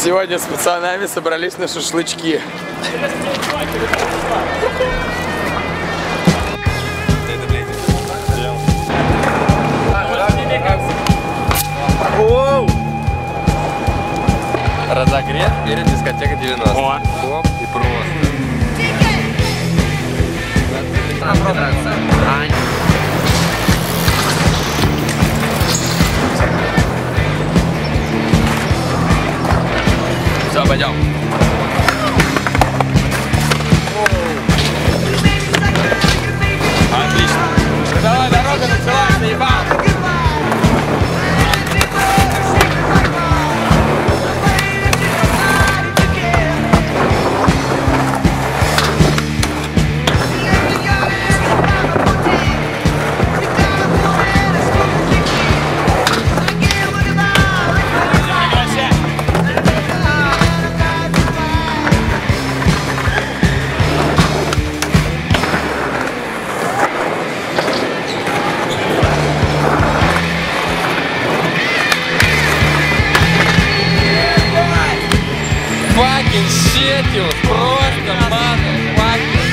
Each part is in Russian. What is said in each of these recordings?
Сегодня с пацанами собрались на шашлычки. Разогрет перед дискотекой 90. О. Оп, и просто. Все, пойдем. Отлично. Давай, дорога началась, ебал. Fucking shit, you просто motherfucker.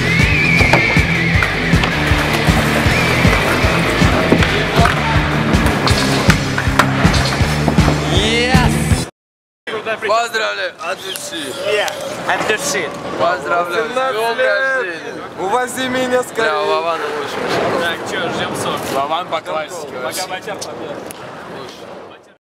Yes! Поздравляю от души. От души. Поздравляю. С днем рождения. Увози меня скорее. Бля, у Вована лучше. Так, что, ждем сок. Вован по классике. Пока, бачар, победа.